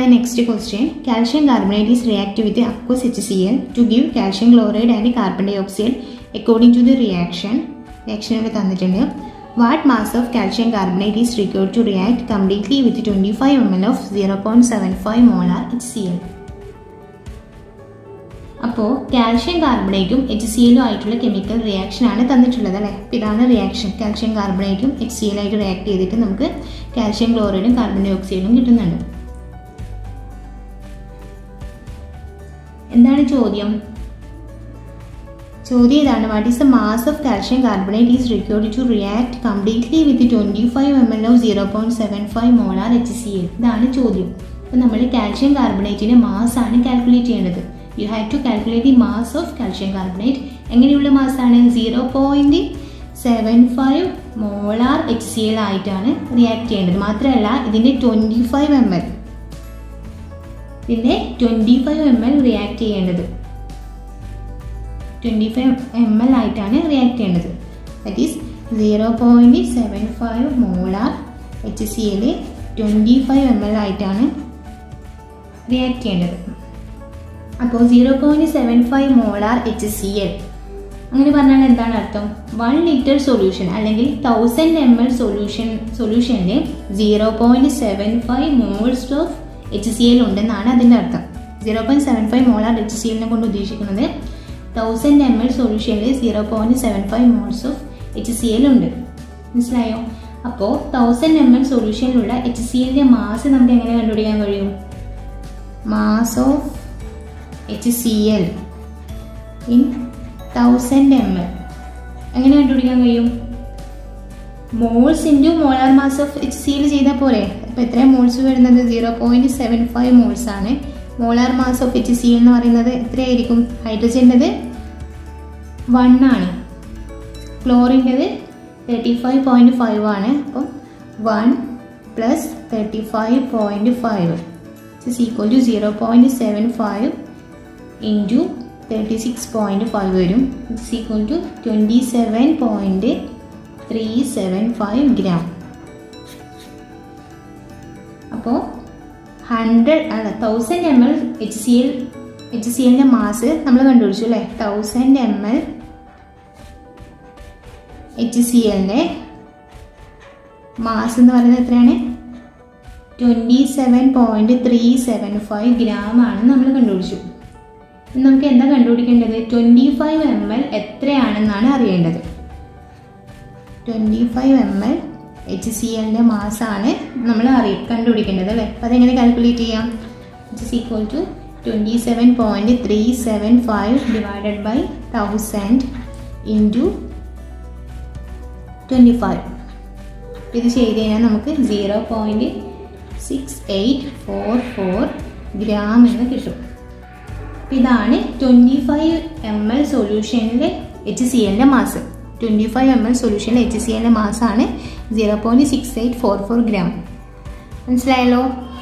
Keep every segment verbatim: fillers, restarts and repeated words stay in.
the next question. Calcium carbonate is reactive with aqueous HCl to give calcium chloride and carbon dioxide according to the reaction. Reaction with what mass of calcium carbonate is required to react completely with twenty-five milliliters of zero point seven five molar HCl? അപ്പോൾ calcium കാർബണേറ്റും H C എല്ലും ആയിട്ടുള്ള chemical reaction ആണ് തന്നിട്ടുള്ളത് അല്ലേ. അപ്പോൾ ഇതാണ് reaction. Calcium കാർബണേറ്റും എച്ച് സി എൽ ആയിട്ട് റിയാക്ട് ചെയ്തിട്ട് നമുക്ക് കാൽഷ്യം ക്ലോറൈഡും കാർബൺ ഡൈ ഓക്സൈഡും കിട്ടുന്നുണ്ട്. എന്താണ് ചോദ്യം? ചോദ്യം ഇതാണ്, what is the mass of calcium carbonate is required to react completely with twenty five M L of zero point seven five molar H C L. ഇതാണ് ചോദ്യം. അപ്പോൾ നമ്മൾ കാൽഷ്യം കാർബണേറ്റിൻ്റെ മാസ് ആണ് കാൽക്കുലേറ്റ് ചെയ്യേണ്ടത്. You have to calculate the mass of calcium carbonate. എങ്ങനെയുള്ള മാസ്സാണ്? Zero point seven five molar H C L ആയിട്ടാണ് റിയാക്ട് ചെയ്യേണ്ടത്. മാത്രമല്ല ഇതിൻ്റെ ട്വൻറ്റി ഫൈവ് എം എൽ ഇതിൻ്റെ twenty five M L react ചെയ്യേണ്ടത് ട്വൻറ്റി ഫൈവ് എം എൽ ആയിട്ടാണ് react ചെയ്യേണ്ടത്. That is zero point seven five molar H C L twenty five M L ആയിട്ടാണ് react ചെയ്യേണ്ടത്. അപ്പോൾ zero point seven five molar H C L അങ്ങനെ പറഞ്ഞാൽ എന്താണ് അർത്ഥം? വൺ ലിറ്റർ സൊല്യൂഷൻ അല്ലെങ്കിൽ തൗസൻഡ് എം എൽ സൊല്യൂഷൻ സൊല്യൂഷനിൽ zero point seven five moles of H C L ഉണ്ടെന്നാണ് അതിൻ്റെ അർത്ഥം. Zero point seven five molar H C എല്ലിനെ കൊണ്ട് ഉദ്ദേശിക്കുന്നത് തൗസൻഡ് എം എൽ സൊല്യൂഷനിൽ zero point seven five moles of H C L ഉണ്ട്. മനസ്സിലായോ? അപ്പോൾ തൗസൻഡ് എം എൽ സൊല്യൂഷനിലുള്ള എച്ച് സി എല്ലിൻ്റെ മാസ് നമുക്ക് എങ്ങനെ കണ്ടുപിടിക്കാൻ കഴിയും? Mass of H C L in thousand M L എങ്ങനെ കണ്ടുപിടിക്കാൻ കഴിയും? Moles into molar mass of H C L ചെയ്താൽ പോരെ. അപ്പോൾ എത്രയാണ് മോൾസ് വരുന്നത്? Zero point seven five moles ആണ്. Molar mass of H C L എന്ന് പറയുന്നത് എത്രയായിരിക്കും? ഹൈഡ്രജൻ്റെത് വൺ ആണ്, ക്ലോറിൻ്റെത് തേർട്ടി ഫൈവ് പോയിൻറ്റ് ഫൈവ് ആണ്. അപ്പം one plus thirty five point five is equal to zero point seven five into thirty six point five വരും. It's equal to twenty seven point three seven five gram. അപ്പോൾ hundred അല്ല thousand M L H C L H C എല്ലിൻ്റെ mass നമ്മൾ കണ്ടുപിടിച്ചു അല്ലേ. Thousand M L H C എല്ലിൻ്റെ mass എന്ന് പറയുന്നത് എത്രയാണ്? Twenty seven point three seven five gram ആണ് നമ്മൾ കണ്ടുപിടിച്ചു. നമുക്ക് എന്താ കണ്ടുപിടിക്കേണ്ടത്? ട്വൻറ്റി ഫൈവ് എം എൽ എത്രയാണെന്നാണ് അറിയേണ്ടത്. Twenty five M L H C എല്ലിൻ്റെ മാസാണ് നമ്മൾ അറിയ കണ്ടുപിടിക്കേണ്ടത് അല്ലേ. അപ്പോൾ അതെങ്ങനെ കാൽക്കുലേറ്റ് ചെയ്യാം? It's equal to twenty seven point three seven five divided by thousand into twenty five. ഇത് ചെയ്ത് കഴിഞ്ഞാൽ നമുക്ക് zero point six eight four four gram എന്ന് കിട്ടും. ഇതാണ് ട്വൻറ്റി ഫൈവ് എം എൽ സൊല്യൂഷനിലെ എച്ച് സി എല്ലിൻ്റെ mass. Twenty five M L സൊല്യൂഷനിലെ എച്ച് സി എല്ലിൻ്റെ മാസാണ് zero point six eight four four gram. മനസ്സിലായല്ലോ?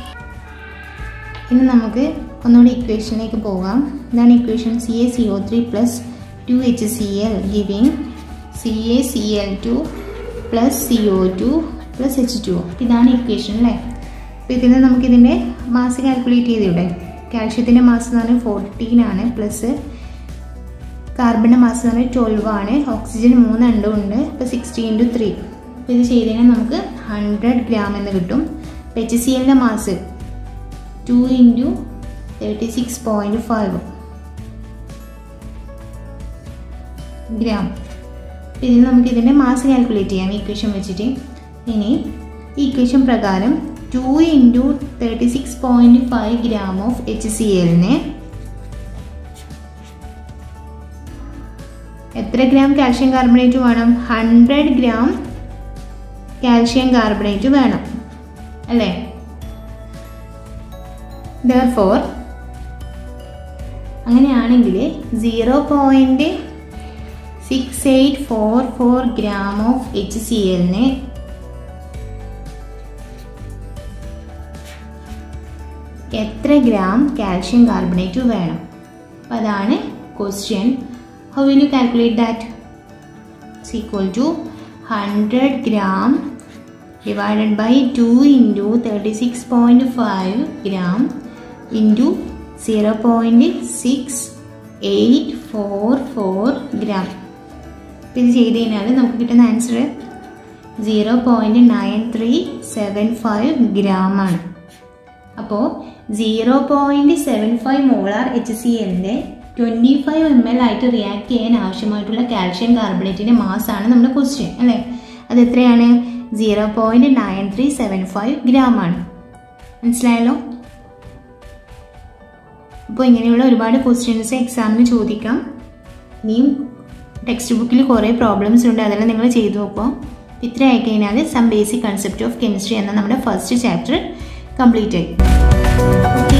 ഇനി നമുക്ക് ഒന്നുകൂടി ഇക്വേഷനിലേക്ക് പോകാം. ഇതാണ് equation. C A C O three plus two H C L giving C A C L two plus C O two plus H two. ഇതാണ് equation അല്ലേ. അപ്പോൾ ഇതിൽ നിന്ന് നമുക്കിതിൻ്റെ മാസ് കാൽക്കുലേറ്റ് ചെയ്തിവിടെ. കാൽഷ്യത്തിൻ്റെ മാസ് എന്ന് പറഞ്ഞാൽ ഫോർട്ടീൻ ആണ്, പ്ലസ് കാർബണിൻ്റെ മാസ് എന്ന് പറഞ്ഞാൽ ട്വൽവ് ആണ്, ഓക്സിജൻ മൂന്ന് എണ്ണം ഉണ്ട്. അപ്പോൾ സിക്സ്റ്റി ഇൻറ്റു ത്രീ. അപ്പോൾ ഇത് ചെയ്ത് കഴിഞ്ഞാൽ നമുക്ക് ഹൺഡ്രഡ് ഗ്രാം എന്ന് കിട്ടും. അപ്പോൾ എച്ച് സി എല്ലിൻ്റെ mass two into thirty six point five gram. അപ്പോൾ ഇതിൽ നമുക്ക് ഇതിൻ്റെ മാസ് കാൽക്കുലേറ്റ് ചെയ്യാം ഈക്വേഷൻ വെച്ചിട്ട്. ഇനി ഈ ഈക്വേഷൻ പ്രകാരം two into thirty six point five gram of H C എല്ലിന് എത്ര ഗ്രാം കാൽഷ്യം കാർബണേറ്റ് വേണം? ഹൺഡ്രഡ് ഗ്രാം കാൽഷ്യം കാർബണേറ്റ് വേണം അല്ലേ. therefore അങ്ങനെയാണെങ്കിൽ zero point six eight four four gram of H C എല്ലിന് എത്ര ഗ്രാം കാൽഷ്യം കാർബണേറ്റ് വേണം? അപ്പോൾ അതാണ് question. How will you calculate that? It's equal to hundred gram divided by two into thirty six point five gram into zero point six eight four four gram. അപ്പോൾ ഇത് ചെയ്ത് കഴിഞ്ഞാൽ നമുക്ക് കിട്ടുന്ന answer zero point nine three seven five ഗ്രാമാണ്. അപ്പോൾ zero point seven five molar H C എല്ലിൻ്റെ twenty five M L ആയിട്ട് റിയാക്ട് ചെയ്യാൻ ആവശ്യമായിട്ടുള്ള കാൽഷ്യം കാർബണേറ്റിൻ്റെ മാസാണ് നമ്മുടെ ക്വസ്റ്റ്യൻ അല്ലേ. അത് എത്രയാണ്? Zero point nine three seven five ഗ്രാമാണ്. മനസ്സിലായല്ലോ? അപ്പോൾ ഇങ്ങനെയുള്ള ഒരുപാട് ക്വസ്റ്റ്യൻസ് എക്സാമിന് ചോദിക്കാം. ഇനിയും ടെക്സ്റ്റ് ബുക്കിൽ കുറേ പ്രോബ്ലംസ് ഉണ്ട്, അതെല്ലാം നിങ്ങൾ ചെയ്തു നോക്കുക. ഇത്ര ആയി കഴിഞ്ഞാൽ some basic concept of chemistry എന്ന നമ്മുടെ ഫസ്റ്റ് ചാപ്റ്റർ കംപ്ലീറ്റ് ആയി.